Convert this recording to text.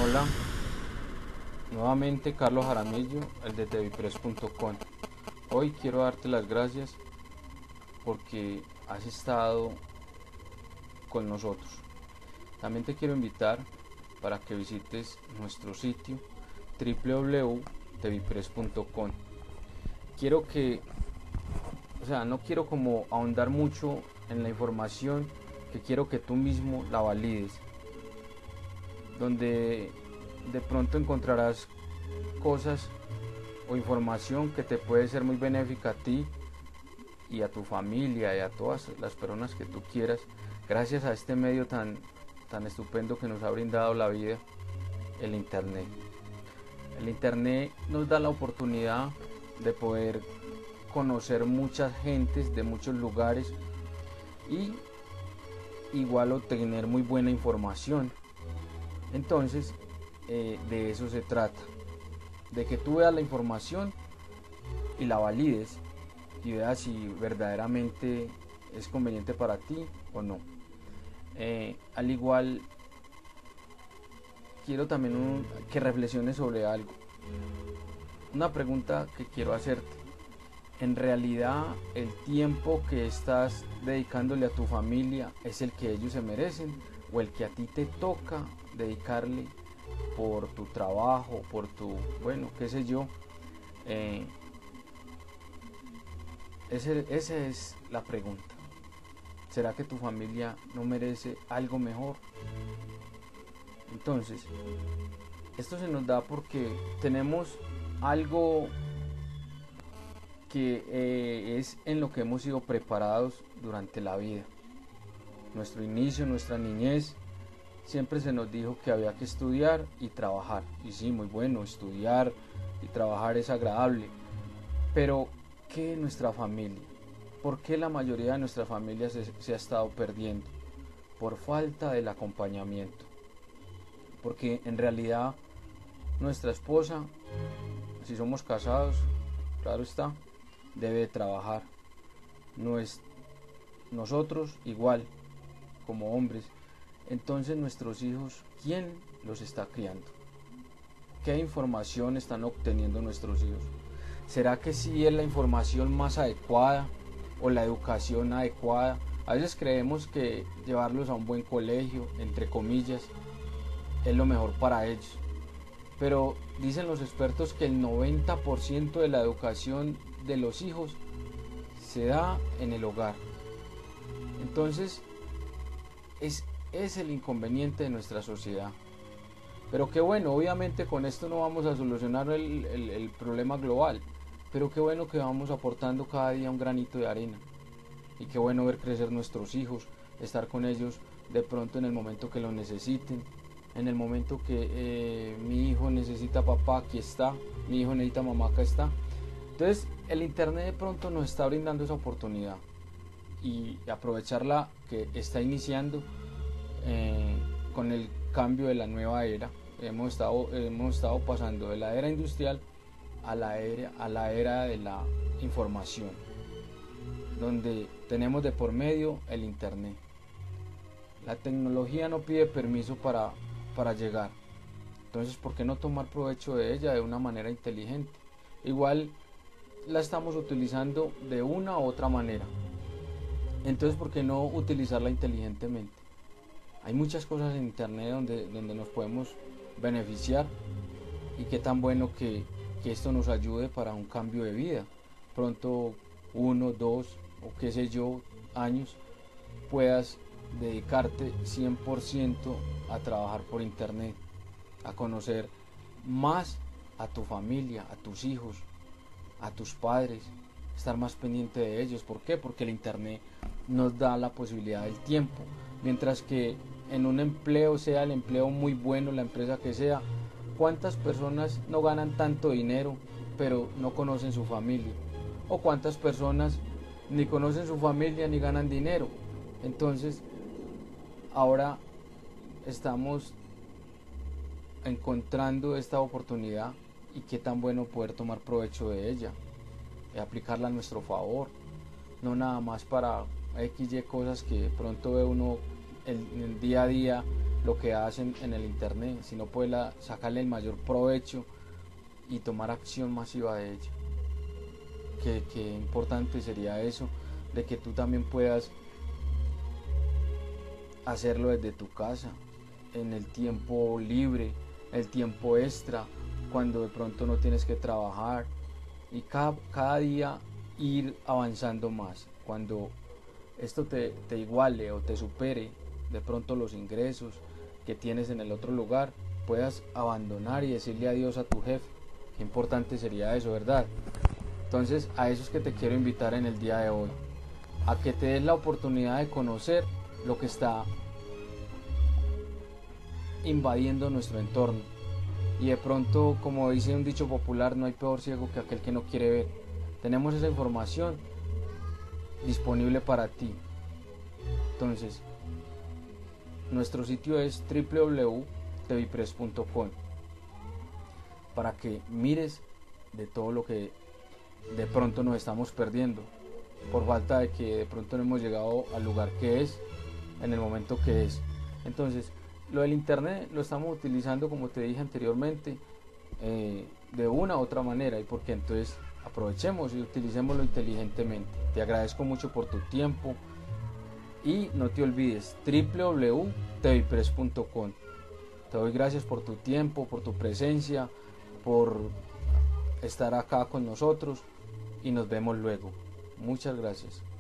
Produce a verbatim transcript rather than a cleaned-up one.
Hola, nuevamente Carlos Jaramillo, el de tevipress punto com. Hoy quiero darte las gracias porque has estado con nosotros. También te quiero invitar para que visites nuestro sitio w w w punto tevipress punto com. Quiero que, o sea, no quiero como ahondar mucho en la información, que quiero que tú mismo la valides, donde de pronto encontrarás cosas o información que te puede ser muy benéfica a ti y a tu familia y a todas las personas que tú quieras, gracias a este medio tan, tan estupendo que nos ha brindado la vida, el internet. El internet nos da la oportunidad de poder conocer muchas gentes de muchos lugares y igual obtener muy buena información. Entonces, eh, de eso se trata, de que tú veas la información y la valides y veas si verdaderamente es conveniente para ti o no. Eh, al igual, quiero también un, que reflexiones sobre algo. Una pregunta que quiero hacerte. ¿En realidad el tiempo que estás dedicándole a tu familia es el que ellos se merecen o el que a ti te toca dedicarle por tu trabajo, por tu, bueno, qué sé yo? Eh, ese, esa es la pregunta. ¿Será que tu familia no merece algo mejor? Entonces, esto se nos da porque tenemos algo que eh, es en lo que hemos sido preparados durante la vida. Nuestro inicio, nuestra niñez, siempre se nos dijo que había que estudiar y trabajar. Y sí, muy bueno, estudiar y trabajar es agradable. Pero, ¿qué de nuestra familia? ¿Por qué la mayoría de nuestra familia se, se ha estado perdiendo? Por falta del acompañamiento. Porque en realidad nuestra esposa, si somos casados, claro está, debe trabajar. No es nosotros igual como hombres. Entonces nuestros hijos, ¿quién los está criando? ¿Qué información están obteniendo nuestros hijos? ¿Será que sí es la información más adecuada o la educación adecuada? A veces creemos que llevarlos a un buen colegio, entre comillas, es lo mejor para ellos. Pero dicen los expertos que el noventa por ciento de la educación de los hijos se da en el hogar. Entonces, es, es el inconveniente de nuestra sociedad. Pero qué bueno, obviamente con esto no vamos a solucionar el, el, el problema global, pero qué bueno que vamos aportando cada día un granito de arena. Y qué bueno ver crecer nuestros hijos, estar con ellos de pronto en el momento que lo necesiten, en el momento que eh, mi hijo necesita papá, aquí está, mi hijo necesita mamá, acá está. Entonces el internet de pronto nos está brindando esa oportunidad y aprovecharla que está iniciando eh, con el cambio de la nueva era. Hemos estado, hemos estado pasando de la era industrial a la era, a la era de la información, donde tenemos de por medio el internet. La tecnología no pide permiso para, para llegar. Entonces, ¿por qué no tomar provecho de ella de una manera inteligente? Igual la estamos utilizando de una u otra manera. Entonces, ¿por qué no utilizarla inteligentemente? Hay muchas cosas en internet donde, donde nos podemos beneficiar y qué tan bueno que, que esto nos ayude para un cambio de vida. Pronto, uno, dos o qué sé yo, años, puedas dedicarte cien por ciento a trabajar por internet, a conocer más a tu familia, a tus hijos, a tus padres, estar más pendiente de ellos. ¿Por qué? Porque el internet nos da la posibilidad del tiempo, mientras que en un empleo, sea el empleo muy bueno, la empresa que sea, ¿cuántas personas no ganan tanto dinero pero no conocen su familia? ¿O cuántas personas ni conocen su familia ni ganan dinero? Entonces, ahora estamos encontrando esta oportunidad y qué tan bueno poder tomar provecho de ella y aplicarla a nuestro favor, no nada más para X y cosas que pronto ve uno el, el día a día lo que hacen en el internet, sino poder sacarle el mayor provecho y tomar acción masiva de ella. Qué, qué importante sería eso, de que tú también puedas hacerlo desde tu casa, en el tiempo libre, el tiempo extra, cuando de pronto no tienes que trabajar, y cada, cada día ir avanzando más. Cuando esto te, te iguale o te supere de pronto los ingresos que tienes en el otro lugar, puedas abandonar y decirle adiós a tu jefe. Qué importante sería eso, ¿verdad? Entonces, a eso es que te quiero invitar en el día de hoy, a que te des la oportunidad de conocer lo que está invadiendo nuestro entorno. Y de pronto, como dice un dicho popular, no hay peor ciego que aquel que no quiere ver. Tenemos esa información disponible para ti. Entonces, nuestro sitio es doble u doble u doble u punto tevipress punto com para que mires de todo lo que de pronto nos estamos perdiendo por falta de que de pronto no hemos llegado al lugar que es en el momento que es. Entonces, lo del internet lo estamos utilizando, como te dije anteriormente, eh, de una u otra manera, y porque entonces aprovechemos y utilicémoslo inteligentemente. Te agradezco mucho por tu tiempo y no te olvides, doble u doble u doble u punto tevipress punto com. Te doy gracias por tu tiempo, por tu presencia, por estar acá con nosotros, y nos vemos luego. Muchas gracias.